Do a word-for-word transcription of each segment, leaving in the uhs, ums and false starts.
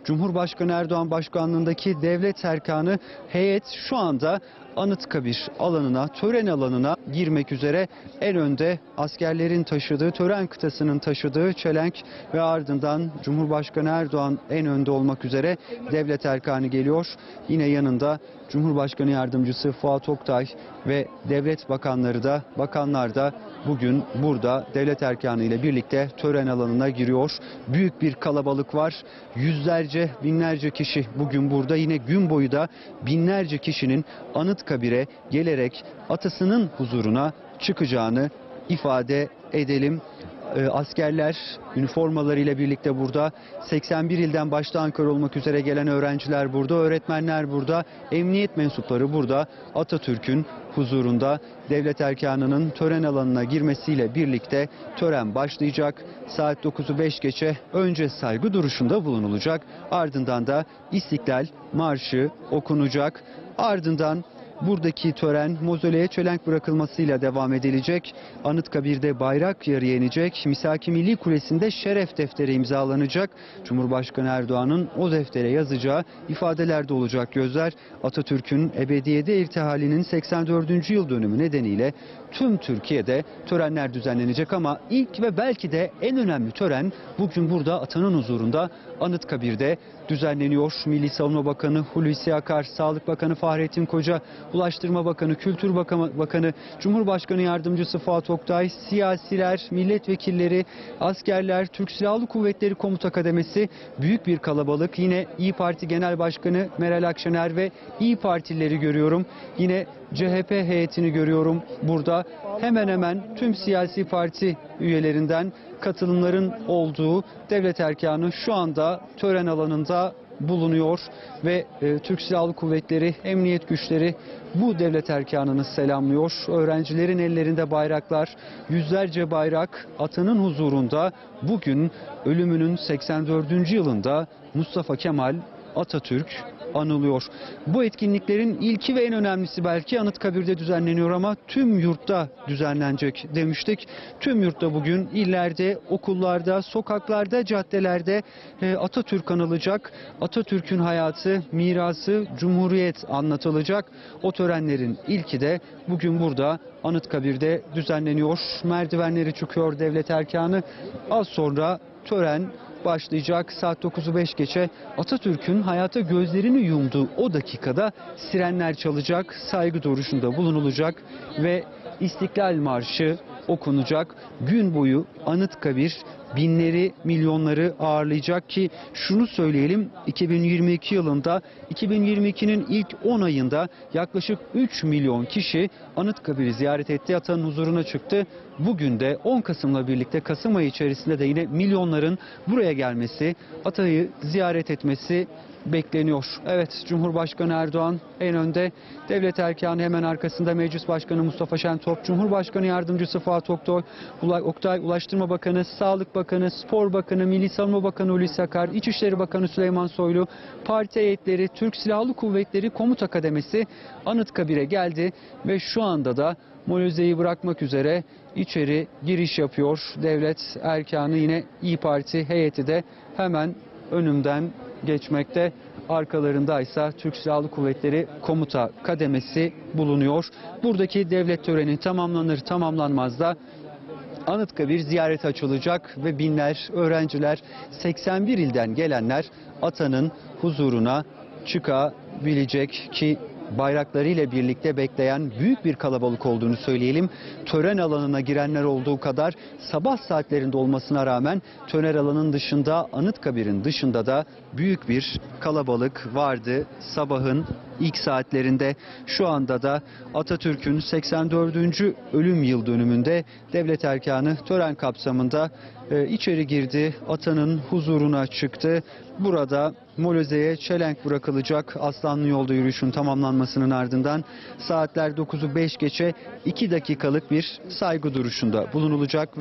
Cumhurbaşkanı Erdoğan başkanlığındaki devlet erkanı heyet şu anda Anıtkabir alanına, tören alanına girmek üzere. En önde askerlerin taşıdığı, tören kıtasının taşıdığı çelenk ve ardından Cumhurbaşkanı Erdoğan en önde olmak üzere devlet erkanı geliyor. Yine yanında Cumhurbaşkanı Yardımcısı Fuat Oktay ve devlet bakanları da, bakanlar da bugün burada devlet erkanı ile birlikte tören alanına giriyor. Büyük bir kalabalık var. Yüzlerce, binlerce kişi bugün burada. Yine gün boyu da binlerce kişinin Anıtkabir'e gelerek atasının huzuruna çıkacağını ifade edelim. Askerler üniformalarıyla birlikte burada. seksen bir ilden başta Ankara olmak üzere gelen öğrenciler burada, öğretmenler burada, emniyet mensupları burada. Atatürk'ün huzurunda devlet erkanının tören alanına girmesiyle birlikte tören başlayacak. Saat dokuzu beş geçe önce saygı duruşunda bulunulacak. Ardından da İstiklal Marşı okunacak. Ardından buradaki tören mozoleye çelenk bırakılmasıyla devam edilecek. Anıtkabir'de bayrak yarıya inecek. Misaki Milli Kulesi'nde şeref defteri imzalanacak. Cumhurbaşkanı Erdoğan'ın o deftere yazacağı ifadeler de olacak gözler. Atatürk'ün ebediyede irtihalinin seksen dördüncü yıl dönümü nedeniyle tüm Türkiye'de törenler düzenlenecek ama ilk ve belki de en önemli tören bugün burada atanın huzurunda Anıtkabir'de düzenleniyor. Milli Savunma Bakanı Hulusi Akar, Sağlık Bakanı Fahrettin Koca, Ulaştırma Bakanı, Kültür Bakanı, Cumhurbaşkanı Yardımcısı Fuat Oktay, siyasiler, milletvekilleri, askerler, Türk Silahlı Kuvvetleri Komuta Kademesi, büyük bir kalabalık. Yine İYİ Parti Genel Başkanı Meral Akşener ve İYİ Partilileri görüyorum. Yine C H P heyetini görüyorum burada. Hemen hemen tüm siyasi parti üyelerinden katılımların olduğu devlet erkanı şu anda tören alanında bulunuyor ve e, Türk Silahlı Kuvvetleri, emniyet güçleri bu devlet erkanını selamlıyor. Öğrencilerin ellerinde bayraklar, yüzlerce bayrak atanın huzurunda bugün ölümünün seksen dördüncü yılında Mustafa Kemal Atatürk anılıyor. Bu etkinliklerin ilki ve en önemlisi belki Anıtkabir'de düzenleniyor ama tüm yurtta düzenlenecek demiştik. Tüm yurtta bugün illerde, okullarda, sokaklarda, caddelerde Atatürk anılacak. Atatürk'ün hayatı, mirası, Cumhuriyet anlatılacak. O törenlerin ilki de bugün burada Anıtkabir'de düzenleniyor. Merdivenleri çıkıyor devlet erkanı. Az sonra tören başlayacak. Saat dokuzu beş geçe Atatürk'ün hayata gözlerini yumduğu o dakikada sirenler çalacak, saygı duruşunda bulunulacak ve İstiklal Marşı okunacak. Gün boyu Anıtkabir binleri, milyonları ağırlayacak ki şunu söyleyelim, iki bin yirmi iki yılında, iki bin yirmi ikinin ilk on ayında yaklaşık üç milyon kişi Anıtkabir'i ziyaret etti, atanın huzuruna çıktı. Bugün de on Kasım'la birlikte Kasım ayı içerisinde de yine milyonların buraya gelmesi, atayı ziyaret etmesi bekleniyor. Evet, Cumhurbaşkanı Erdoğan en önde, devlet erkanı hemen arkasında Meclis Başkanı Mustafa Şentop, Cumhurbaşkanı Yardımcısı Fuat Oktay, Oktay, Ulaştırma Bakanı, Sağlık Bakanı, Spor Bakanı, Milli Savunma Bakanı Hulusi Akar, İçişleri Bakanı Süleyman Soylu, parti heyetleri, Türk Silahlı Kuvvetleri Komuta Kademesi Anıtkabir'e geldi ve şu anda da Moloze'yi bırakmak üzere içeri giriş yapıyor. Devlet erkanı, yine İYİ Parti heyeti de hemen önümden geçmekte. Arkalarındaysa Türk Silahlı Kuvvetleri Komuta Kademesi bulunuyor. Buradaki devlet töreni tamamlanır tamamlanmaz da Anıtkabir ziyareti açılacak ve binler öğrenciler, seksen bir ilden gelenler atanın huzuruna çıkabilecek ki bayraklarıyla birlikte bekleyen büyük bir kalabalık olduğunu söyleyelim. Tören alanına girenler olduğu kadar sabah saatlerinde olmasına rağmen tören alanının dışında, Anıtkabir'in dışında da büyük bir kalabalık vardı sabahın ilk saatlerinde. Şu anda da Atatürk'ün seksen dördüncü ölüm yıl dönümünde devlet erkanı tören kapsamında e, içeri girdi. Atanın huzuruna çıktı. Burada Moloze'ye çelenk bırakılacak. Aslanlı yolda yürüyüşün tamamlanmasının ardından saatler dokuzu beş geçe iki dakikalık bir saygı duruşunda bulunulacak ve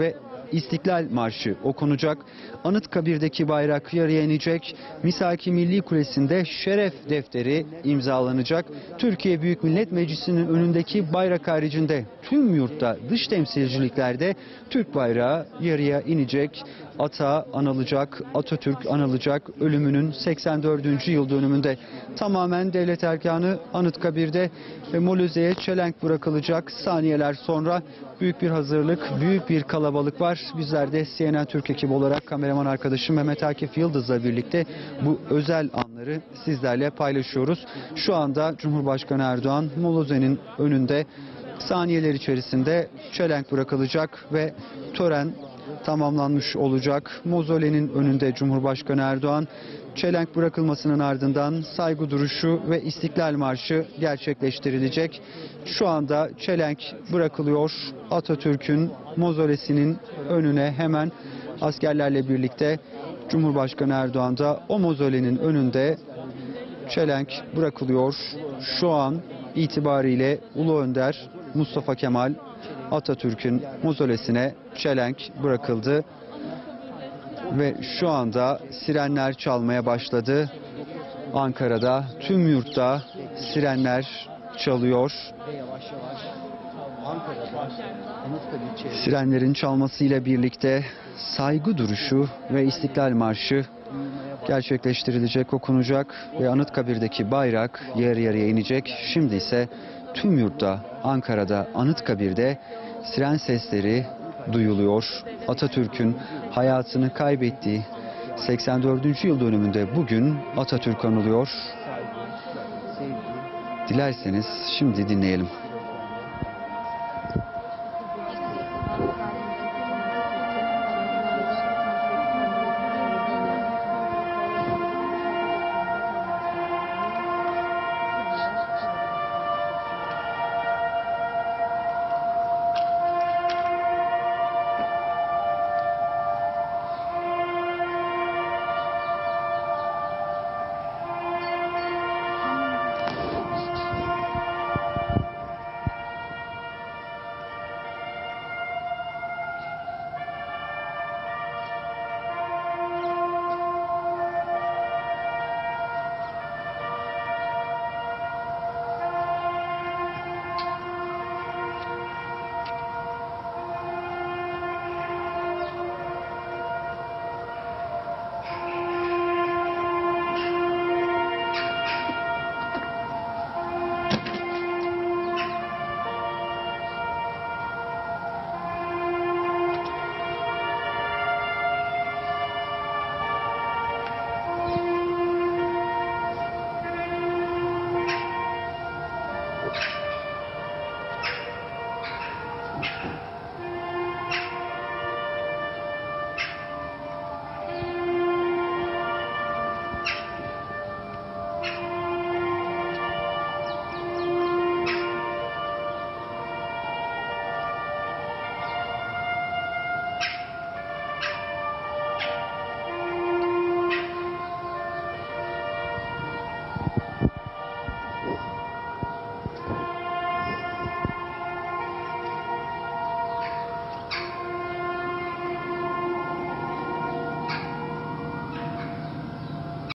İstiklal Marşı okunacak. Anıtkabir'deki bayrak yarıya inecek. Misaki Milli Kulesi'nde şeref defteri imzalanacak. Türkiye Büyük Millet Meclisi'nin önündeki bayrak haricinde tüm yurtta, dış temsilciliklerde Türk bayrağı yarıya inecek. Ata anılacak, Atatürk anılacak ölümünün seksen dördüncü yıl dönümünde. Tamamen devlet erkanı Anıtkabir'de ve Moloze'ye çelenk bırakılacak. Saniyeler sonra büyük bir hazırlık, büyük bir kalabalık var. Bizler de C N N Türk ekibi olarak kameraman arkadaşım Mehmet Akif Yıldız'la birlikte bu özel anları sizlerle paylaşıyoruz. Şu anda Cumhurbaşkanı Erdoğan Moloze'nin önünde saniyeler içerisinde çelenk bırakılacak ve tören tamamlanmış olacak. Mozolenin önünde Cumhurbaşkanı Erdoğan, çelenk bırakılmasının ardından saygı duruşu ve İstiklal Marşı gerçekleştirilecek. Şu anda çelenk bırakılıyor. Atatürk'ün mozolesinin önüne hemen askerlerle birlikte Cumhurbaşkanı Erdoğan da o mozolenin önünde çelenk bırakılıyor. Şu an itibariyle Ulu Önder Mustafa Kemal Atatürk'ün mozolesine çelenk bırakıldı ve şu anda sirenler çalmaya başladı. Ankara'da tüm yurtta sirenler çalıyor. Sirenlerin çalmasıyla birlikte saygı duruşu ve İstiklal Marşı gerçekleştirilecek, okunacak ve Anıtkabir'deki bayrak yarı yarıya inecek. Şimdi ise tüm yurtta, Ankara'da, Anıtkabir'de siren sesleri duyuluyor. Atatürk'ün hayatını kaybettiği seksen dördüncü yıl dönümünde bugün Atatürk anılıyor. Dilerseniz şimdi dinleyelim.